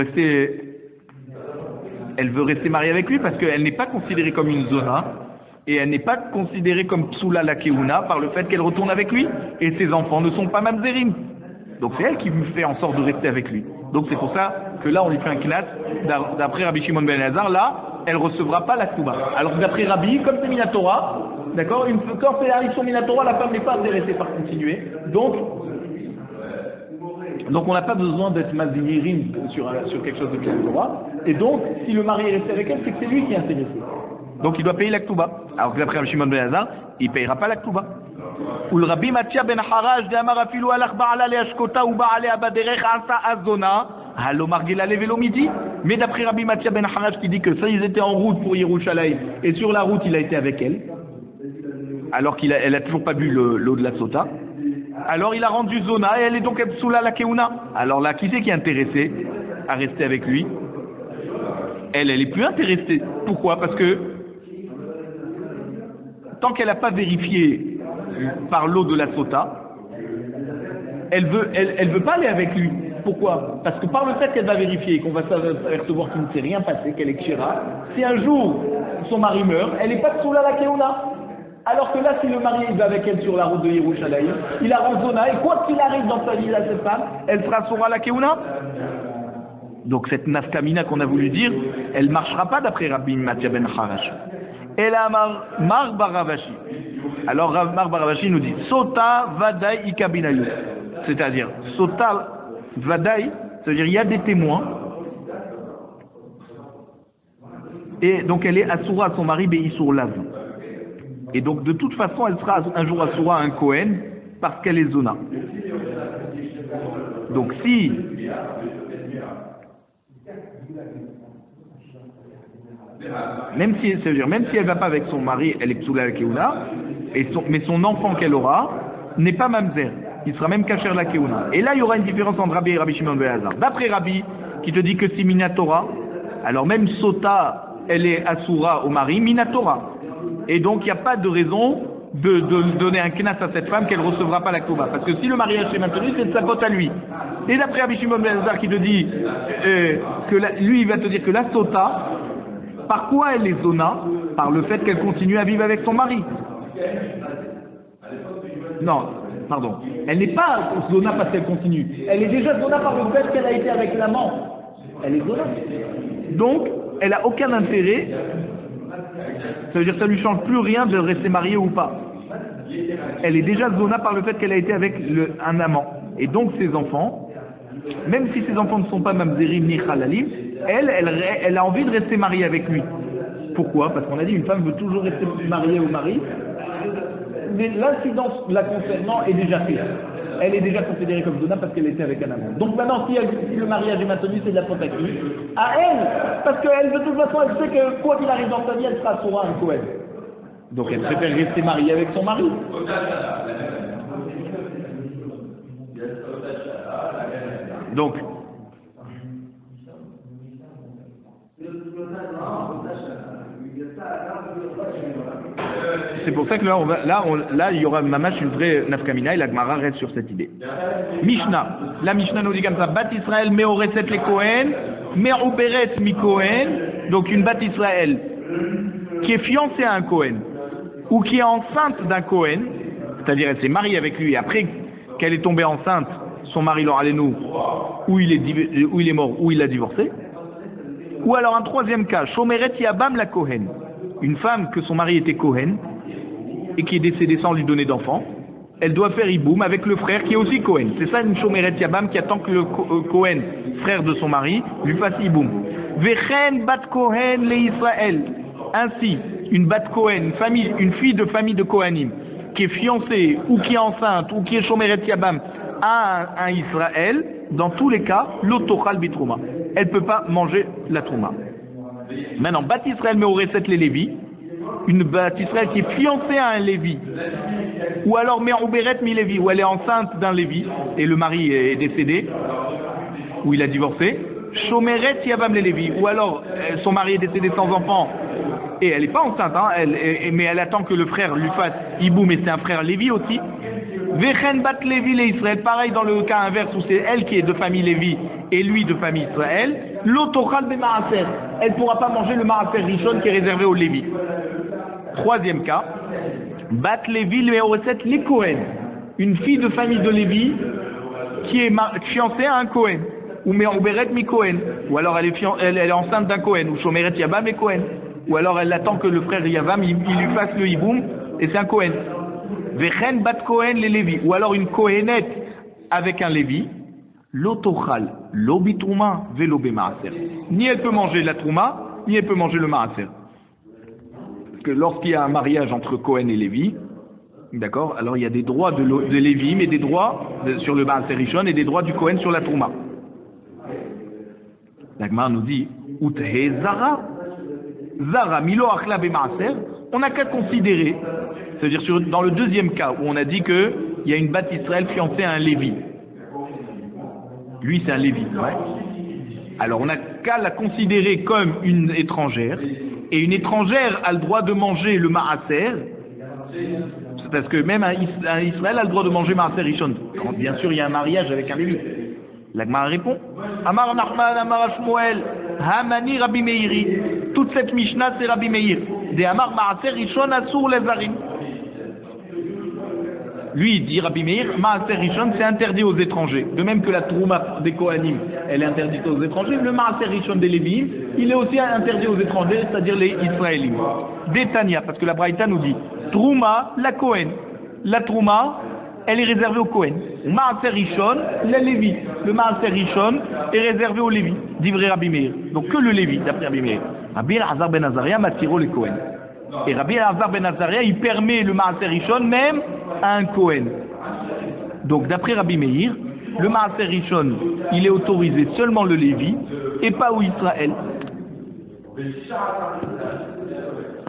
rester mariée avec lui parce qu'elle n'est pas considérée comme une zona et elle n'est pas considérée comme psula la keuna par le fait qu'elle retourne avec lui et ses enfants ne sont pas mamzerim. Donc c'est elle qui fait en sorte de rester avec lui. Donc c'est pour ça que là on lui fait un knas. D'après Rabbi Shimon ben Elazar, là elle recevra pas la Ktuba. Alors d'après Rabbi, comme c'est Minatora, d'accord, quand c'est Harisson Minatora, la femme n'est pas intéressée par continuer. Donc on n'a pas besoin d'être mazinirim sur quelque chose de Minatora. Et donc, si le mari est resté avec elle, c'est que c'est lui qui est intéressé. Donc il doit payer la Ktuba. Alors que d'après Rabbi Shimon ben Elazar, il ne payera pas la Ktuba. Ou le Rabbi Matia ben Haraj de Amar afilu alach ba'ala le ashkota ou ba'ale abaderech asa azona halo margila le velo midi. Mais d'après Rabbi Matia ben Haraj qui dit que ça ils étaient en route pour Yerushalayim et sur la route il a été avec elle alors qu'elle a toujours pas bu l'eau de la Sota. Alors il a rendu zona et elle est donc psoula la keuna. Alors là qui c'est qui est intéressé à rester avec lui? Elle est plus intéressée. Pourquoi? Parce que tant qu'elle n'a pas vérifié par l'eau de la Sota, elle veut pas aller avec lui. Pourquoi? Parce que par le fait qu'elle va vérifier et qu'on va s'apercevoir qu'il ne s'est rien passé, qu'elle est kshira, si un jour son mari meurt, elle n'est pas psoula la keuna. Alors que là, si le mari va avec elle sur la route de Yerushalayim, il arrange Zona, et quoi qu'il arrive dans sa vie à cette femme, elle sera Soura la Keuna. Donc cette nafkamina qu'on a voulu dire, elle ne marchera pas d'après Rabbi Matia ben Harash. Elle a Mar Baravashi. Alors Mar Baravashi nous dit Sota Vadai Ikabinayu. C'est-à-dire, Sota Vadai, c'est-à-dire il y a des témoins. Et donc elle est Asura à son mari Beisur Lav. Et donc de toute façon, elle sera un jour Asura à un Kohen parce qu'elle est Zona. Donc si même si elle va pas avec son mari, elle est Psoula la Keuna, mais son enfant qu'elle aura n'est pas Mamzer. Il sera même Kacher la Keuna. Et là, il y aura une différence entre Rabbi et Rabbi Shimon ben Elazar. D'après Rabbi, qui te dit que si Minatora, alors même Sota, elle est Asura au mari, Minatora. Et donc, il n'y a pas de raison de donner un knas à cette femme qu'elle ne recevra pas la Kouba. Parce que si le mariage est maintenu, c'est de sa faute à lui. Et d'après Rabbi Shimon ben Elazar qui te dit lui, il va te dire que la Sota, par quoi elle est Zona? Par le fait qu'elle continue à vivre avec son mari. Non, pardon. Elle n'est pas Zona parce qu'elle continue. Elle est déjà Zona par le fait qu'elle a été avec l'amant. Elle est Zona. Donc, elle n'a aucun intérêt. Ça veut dire que ça ne lui change plus rien de rester mariée ou pas. Elle est déjà Zona par le fait qu'elle a été avec un amant. Et donc, ses enfants, même si ses enfants ne sont pas Mamzerim ni Halalim, elle a envie de rester mariée avec lui. Pourquoi? Parce qu'on a dit une femme veut toujours rester mariée au mari. Mais l'incidence la concernant est déjà faite. Elle est déjà considérée comme Zona parce qu'elle était avec un amant. Donc maintenant, si le mariage est maintenu, c'est de la faute à qui? À elle. Parce qu'elle, de toute façon, elle sait que quoi qu'il arrive dans sa vie, elle sera sur un Kohen. Donc elle préfère rester mariée avec son mari. Donc, c'est pour ça que là, il y aura mamash une vraie nafkamina et la Gemara reste sur cette idée. Mishnah. La Mishnah nous dit comme ça, Bat Israël meoreset le Kohen, me'uberet mi Kohen. Donc une Bat Israël qui est fiancée à un Kohen ou qui est enceinte d'un Kohen, c'est-à-dire elle s'est mariée avec lui et après qu'elle est tombée enceinte, son mari leur allait nous, ou il est mort, ou il l'a divorcé. Ou alors un troisième cas, Shomeret Yabam la Kohen, une femme que son mari était Kohen et qui est décédée sans lui donner d'enfant, elle doit faire Iboum avec le frère qui est aussi Kohen. C'est ça une Shomeret Yabam qui attend que le Kohen, frère de son mari, lui fasse Iboum. Vechen bat Kohen le Israël. Ainsi, une bat Kohen, une fille de famille de Kohanim, qui est fiancée ou qui est enceinte ou qui est Shomeret Yabam à un Israël, dans tous les cas, l'otochal bitrouma. Elle ne peut pas manger la trouma. Maintenant, Bat Israël meoreset les Lévi, une Bat Israël qui est fiancée à un Lévi, ou alors me'uberet mi Lévi, où elle est enceinte d'un Lévi, et le mari est décédé, ou il a divorcé, Shomeret Yavam les Lévi, ou alors son mari est décédé sans enfant, et elle n'est pas enceinte, mais elle attend que le frère lui fasse Iboum, mais c'est un frère Lévi aussi. Vechen bat Lévi les Israël, pareil dans le cas inverse où c'est elle qui est de famille Lévi et lui de famille Israël, l'otochal be maaser, elle ne pourra pas manger le maaser rishon qui est réservé aux Lévi. Troisième cas, bat Lévi le meoreset les Kohen, une fille de famille de Lévi qui est fiancée à un Kohen, ou me'uberet mi Kohen, ou alors elle est enceinte d'un Kohen, ou shomeret Yavam et Kohen, ou alors elle attend que le frère Yavam il lui fasse le hiboum et c'est un Kohen. Vechen bat Kohen les Lévi, ou alors une Kohenette avec un Lévi, l'otochal, l'obitrouma, velobe maaser. Ni elle peut manger la trouma, ni elle peut manger le maaser. Parce que lorsqu'il y a un mariage entre Kohen et Lévi, d'accord, alors il y a des droits de Lévi, mais des droits sur le maaser rishon et des droits du Kohen sur la trouma. La Gemara nous dit, Uthe Zara, Milo Achla be maaser, on n'a qu'à considérer. C'est-à-dire dans le deuxième cas où on a dit qu'il y a une Bat Israël fiancée à un Lévi. Lui c'est un Lévi, ouais. Alors on n'a qu'à la considérer comme une étrangère, et une étrangère a le droit de manger le Maaser, parce que même un Israël a le droit de manger Maaser Rishon. Quand bien sûr il y a un mariage avec un Lévi. La Gemara répond, Amar Nachman, Amar Shmuel, Hamani Rabbi Meiri. Toute cette Mishnah c'est Rabbi Meir. De Amar Maaser Rishon Asur Levarim. Lui, il dit, Rabbi Meir, Maaser Rishon, c'est interdit aux étrangers. De même que la Trouma des Kohanim, elle est interdite aux étrangers, le Maaser Rishon des Lévi'im, il est aussi interdit aux étrangers, c'est-à-dire les Israélites. Détania, parce que la Braïta nous dit, Trouma, la Kohen. La Trouma, elle est réservée aux Kohen. Maaser Rishon, la Lévi. Le Maaser Rishon est réservé aux Lévi, d'ivré Rabbi Meir. Donc que le Lévi, d'après Rabbi Meir. Rabbi Elazar ben Azaria, Matiro les Kohen. Et Rabbi Elazar ben Azaria, il permet le Maaser Rishon même à un Kohen. Donc d'après Rabbi Meir, le Maaser Rishon, il est autorisé seulement le Lévi et pas au Israël.